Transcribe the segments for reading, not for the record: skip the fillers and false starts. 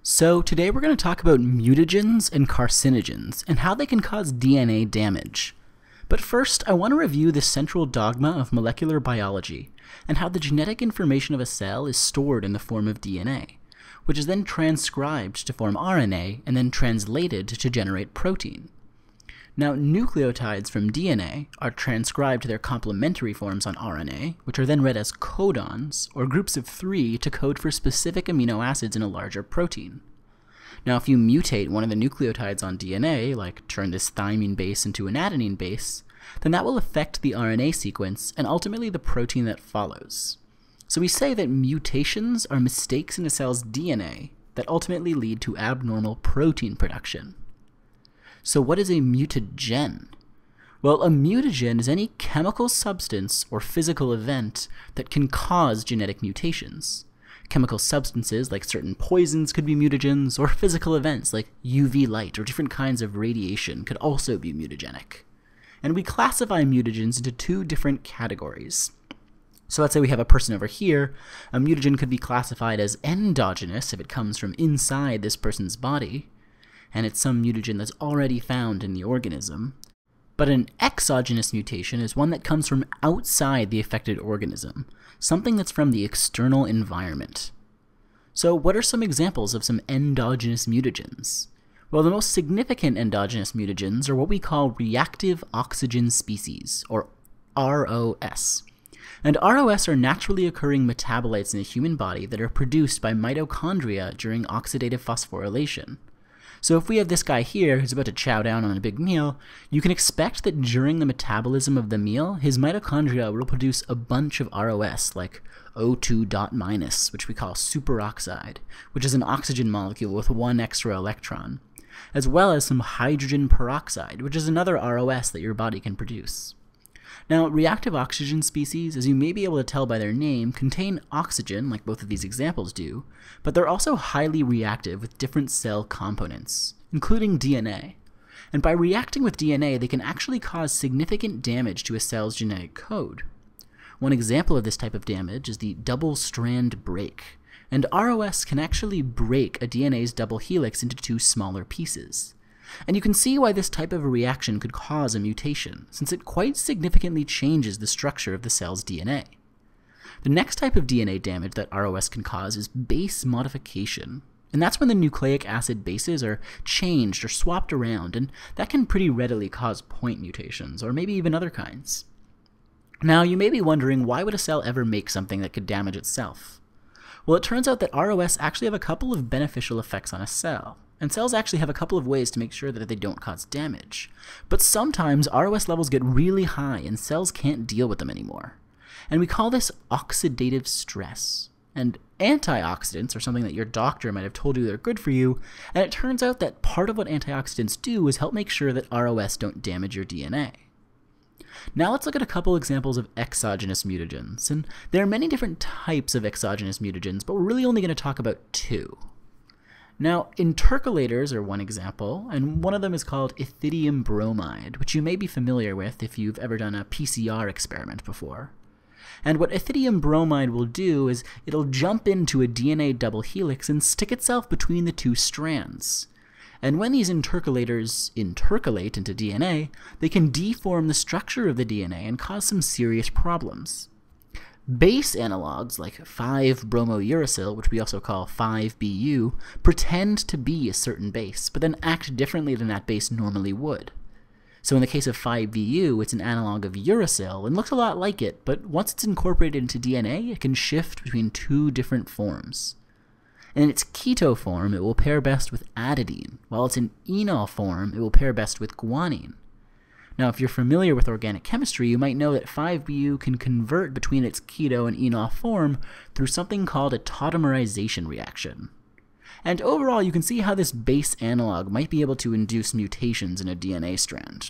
So today we're going to talk about mutagens and carcinogens and how they can cause DNA damage. But first, I want to review the central dogma of molecular biology and how the genetic information of a cell is stored in the form of DNA, which is then transcribed to form RNA and then translated to generate protein. Now, nucleotides from DNA are transcribed to their complementary forms on RNA, which are then read as codons, or groups of 3 to code for specific amino acids in a larger protein. Now, if you mutate one of the nucleotides on DNA, like turn this thymine base into an adenine base, then that will affect the RNA sequence and ultimately the protein that follows. So we say that mutations are mistakes in a cell's DNA that ultimately lead to abnormal protein production. So what is a mutagen? Well, a mutagen is any chemical substance or physical event that can cause genetic mutations. Chemical substances like certain poisons could be mutagens, or physical events like UV light or different kinds of radiation could also be mutagenic. And we classify mutagens into 2 different categories. So let's say we have a person over here. A mutagen could be classified as endogenous if it comes from inside this person's body, and it's some mutagen that's already found in the organism. But an exogenous mutation is one that comes from outside the affected organism, something that's from the external environment. So what are some examples of some endogenous mutagens? Well, the most significant endogenous mutagens are what we call reactive oxygen species, or ROS. And ROS are naturally occurring metabolites in the human body that are produced by mitochondria during oxidative phosphorylation. So if we have this guy here who's about to chow down on a big meal, you can expect that during the metabolism of the meal, his mitochondria will produce a bunch of ROS, like O2-, which we call superoxide, which is an oxygen molecule with 1 extra electron, as well as some hydrogen peroxide, which is another ROS that your body can produce. Now, reactive oxygen species, as you may be able to tell by their name, contain oxygen, like both of these examples do, but they're also highly reactive with different cell components, including DNA. And by reacting with DNA, they can actually cause significant damage to a cell's genetic code. One example of this type of damage is the double-strand break, and ROS can actually break a DNA's double helix into 2 smaller pieces. And you can see why this type of a reaction could cause a mutation, since it quite significantly changes the structure of the cell's DNA. The next type of DNA damage that ROS can cause is base modification, and that's when the nucleic acid bases are changed or swapped around, and that can pretty readily cause point mutations, or maybe even other kinds. Now, you may be wondering, why would a cell ever make something that could damage itself? Well, it turns out that ROS actually have a couple of beneficial effects on a cell. And cells actually have a couple of ways to make sure that they don't cause damage. But sometimes ROS levels get really high and cells can't deal with them anymore. And we call this oxidative stress. And antioxidants are something that your doctor might have told you they're good for you, and it turns out that part of what antioxidants do is help make sure that ROS don't damage your DNA. Now let's look at a couple examples of exogenous mutagens. And there are many different types of exogenous mutagens, but we're really only going to talk about 2. Now, intercalators are one example, and one of them is called ethidium bromide, which you may be familiar with if you've ever done a PCR experiment before. And what ethidium bromide will do is it'll jump into a DNA double helix and stick itself between the 2 strands. And when these intercalators intercalate into DNA, they can deform the structure of the DNA and cause some serious problems. Base analogs like 5-bromouracil, which we also call 5-BU, pretend to be a certain base, but then act differently than that base normally would. So in the case of 5-BU, it's an analog of uracil and looks a lot like it, but once it's incorporated into DNA, it can shift between 2 different forms. And in its keto form, it will pair best with adenine, while it's in enol form, it will pair best with guanine. Now, if you're familiar with organic chemistry, you might know that 5-BU can convert between its keto and enol form through something called a tautomerization reaction. And overall, you can see how this base analog might be able to induce mutations in a DNA strand.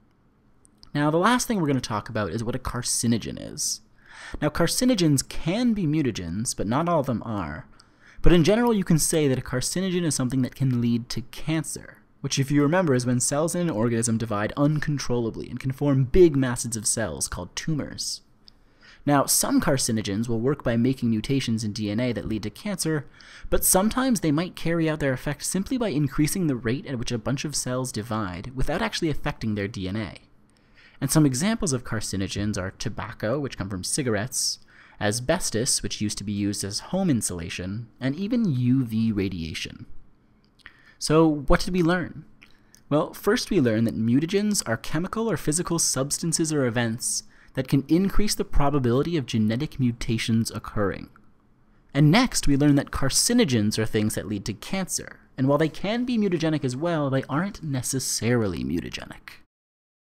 Now, the last thing we're going to talk about is what a carcinogen is. Now, carcinogens can be mutagens, but not all of them are. But in general, you can say that a carcinogen is something that can lead to cancer, which, if you remember, is when cells in an organism divide uncontrollably and can form big masses of cells called tumors. Now, some carcinogens will work by making mutations in DNA that lead to cancer, but sometimes they might carry out their effect simply by increasing the rate at which a bunch of cells divide without actually affecting their DNA. And some examples of carcinogens are tobacco, which come from cigarettes, asbestos, which used to be used as home insulation, and even UV radiation. So what did we learn? Well, first we learned that mutagens are chemical or physical substances or events that can increase the probability of genetic mutations occurring. And next, we learned that carcinogens are things that lead to cancer, and while they can be mutagenic as well, they aren't necessarily mutagenic.